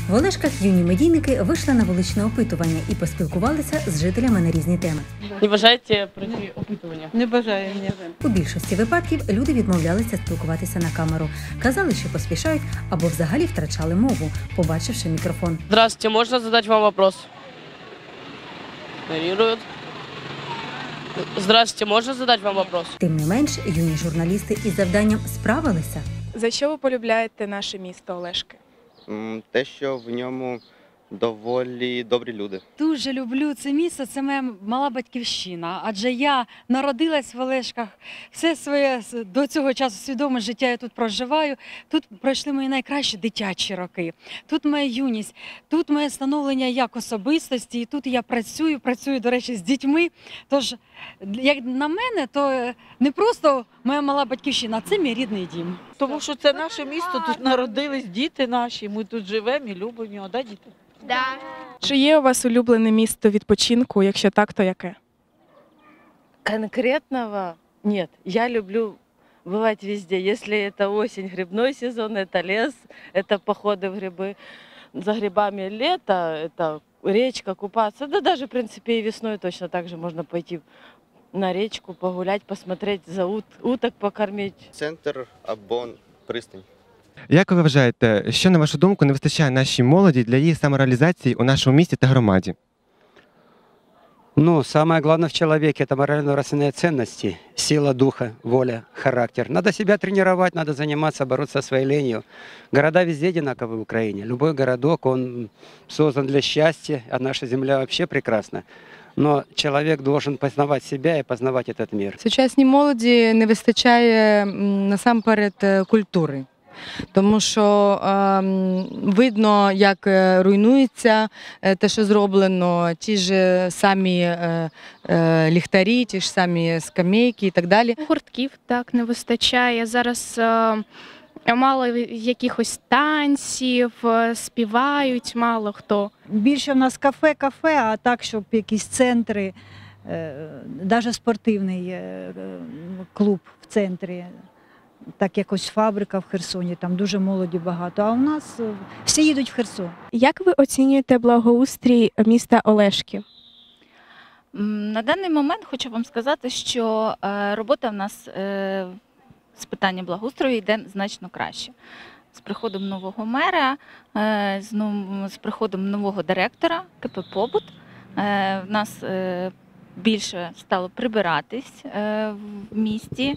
В Олешках юні медійники вийшли на вуличне опитування і поспілкувалися з жителями на різні теми. Не бажаєте пройти опитування? Не бажаю, ні. У більшості випадків люди відмовлялися спілкуватися на камеру. Казали, що поспішають або взагалі втрачали мову, побачивши мікрофон. Здравствуйте, можно задать вам вопрос? Игнорируют. Здравствуйте, можно задать вам вопрос? Тим не менш, юні журналісти із завданням справилися. За що ви полюбляєте наше місто Олешки? Те, що в ньому доволі добрі люди. Дуже люблю це місто, це моя мала батьківщина, адже я народилась в Олешках, все своє до цього часу свідоме життя я тут проживаю, тут пройшли мої найкращі дитячі роки, тут моя юність, тут моє становлення як особистості, і тут я працюю, до речі, з дітьми, тож, як на мене, то не просто моя мала батьківщина, а це мій рідний дім. Тому що це наше місто, тут народились діти наші, ми тут живемо і любимо його, да, діти? Да. Чи є у вас улюблене місто відпочинку? Якщо так, то яке? Конкретного нет. Я люблю бывать везде. Если это осень, грибной сезон, это лес, это походы в грибы. За грибами лето, это речка, купаться. Да даже, в принципе, и весной точно так же можно пойти на речку, погулять, посмотреть за уток, покормить. Центр або пристань. Як ви вважаєте, що, на вашу думку, не вистачає нашій молоді для її самореалізації у нашому місті та громаді? Самое главное в человеке – это морально-нравственные ценности, сила духа, воля, характер. Надо себя тренировать, надо заниматься, бороться со своей ленью. Города везде одинаковы в Украине. Любой городок, он создан для счастья, а наша земля вообще прекрасна. Но человек должен познавать себя і познавати этот мир. Сучасній молоді не вистачає насамперед культури. Тому що видно, як руйнується те, що зроблено, ті ж самі ліхтарі, ті ж самі скамейки і так далі. Гуртків так не вистачає. Зараз мало якихось танців, співають, мало хто. Більше в нас кафе, а так, щоб якісь центри, навіть спортивний клуб в центрі. Так якось фабрика в Херсоні, там дуже молоді багато, а у нас всі їдуть в Херсон. Як ви оцінюєте благоустрій міста Олешки? На даний момент хочу вам сказати, що робота в нас з питання благоустрою йде значно краще. З приходом нового мера, з приходом нового директора КП «Побут» в нас більше стало прибиратись в місті,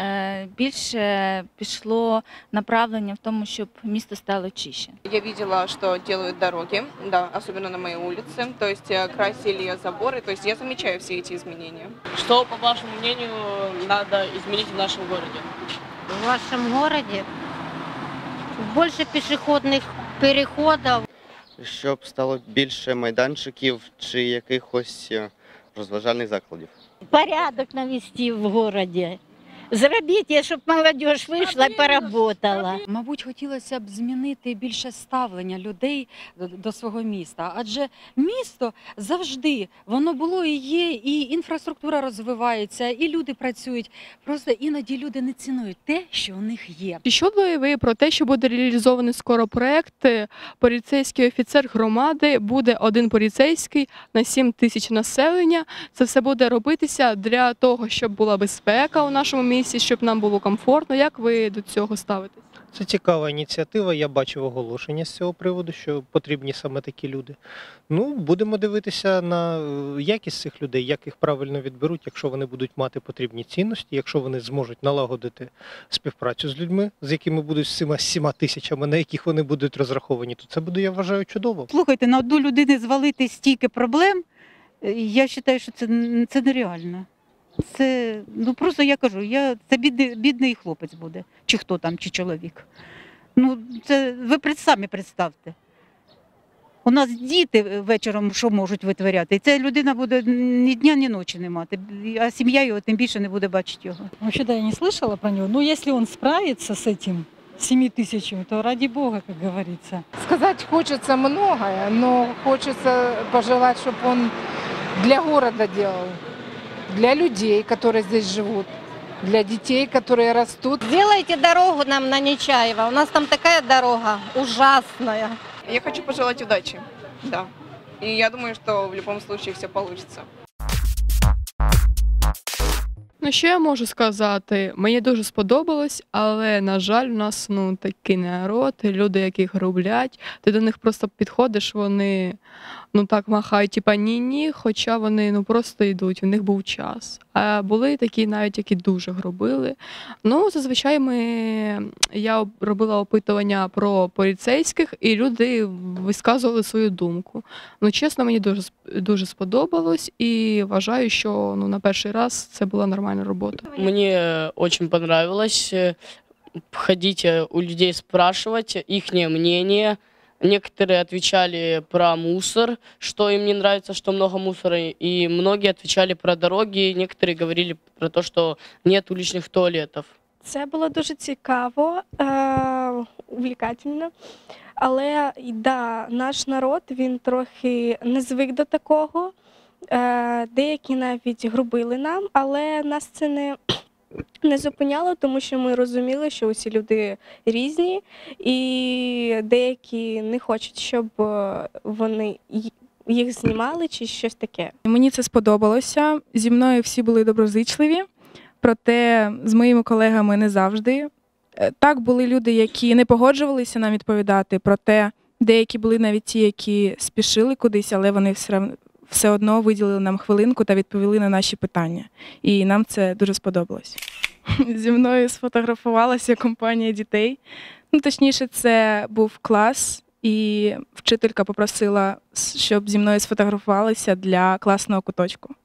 більше пішло направлення в тому, щоб місто стало чище. Я видела, что делают дороги, да, особенно на моей улице, то есть красили заборы, то есть я замечаю все эти изменения. Что, по вашему мнению, надо изменить в нашем городе? В вашем городе больше пешеходных переходов. Щоб стало більше майданчиків чи якихось розважальних закладів. Порядок навести в городе. Зробіть, щоб молодь вийшла і поработала. Мабуть, хотілося б змінити більше ставлення людей до свого міста. Адже місто завжди, воно було і є, і інфраструктура розвивається, і люди працюють. Просто іноді люди не цінують те, що у них є. Чи чули ви про те, що буде реалізований скоро проєкт «Поліцейський офіцер громади», буде один поліцейський на 7 тисяч населення. Це все буде робитися для того, щоб була безпека у нашому місті, щоб нам було комфортно. Як ви до цього ставитесь? Це цікава ініціатива, я бачив оголошення з цього приводу, що потрібні саме такі люди. Будемо дивитися на якість цих людей, як їх правильно відберуть, якщо вони будуть мати потрібні цінності, якщо вони зможуть налагодити співпрацю з людьми, з якими будуть з цими 7 тисячами, на яких вони будуть розраховані, то це буде, я вважаю, чудово. Слухайте, на одну людину звалити стільки проблем, я вважаю, що це нереально. Це, просто я кажу, це бідний хлопець буде, чи хто там, чи чоловік. Це ви самі представте. У нас діти вечором що можуть витворяти, і ця людина буде ні дня, ні ночі не мати, а сім'я його тим більше не буде бачити його. Вообще-то я не слышала про него, но если он справится с этим, 7 тысячами, то ради Бога, как говорится. Сказать хочется многое, но хочется пожелать, чтобы он для города делал. Для людей, которые здесь живут, для детей, которые растут. Сделайте дорогу нам на Нечаева. У нас там такая дорога ужасная. Я хочу пожелать удачи, да. И я думаю, что в любом случае все получится. Ну, що я можу сказати? Мені дуже сподобалось, але, на жаль, у нас такий народ, люди, які грублять. Ти до них просто підходиш, вони так махають, типа ні-ні, хоча вони просто йдуть, у них був час. А були такі навіть, які дуже грубили. Зазвичай я робила опитування про поліцейських, і люди висказували свою думку. Чесно, мені дуже сподобалось, і вважаю, що на перший раз це була нормальна робота. Мне очень понравилось ходить у людей, спрашивать их мнение. Некоторые отвечали про мусор, что им не нравится, что много мусора, и многие отвечали про дороги, некоторые говорили про то, что нет уличных туалетов. Це було дуже цікаво, увлекательно. Але да, наш народ, він трохи не звик до такого. Деякі навіть грубили нам, але нас це не зупиняло, тому що ми розуміли, що усі люди різні, і деякі не хочуть, щоб вони їх знімали чи щось таке. Мені це сподобалося. Зі мною всі були доброзичливі, проте з моїми колегами не завжди. Так, були люди, які не погоджувалися нам відповідати, проте деякі були навіть ті, які спішили кудись, але вони все одно виділили нам хвилинку та відповіли на наші питання. І нам це дуже сподобалось. Зі мною сфотографувалася компанія дітей. Точніше, це був клас, і вчителька попросила, щоб зі мною сфотографувалися для класного куточку.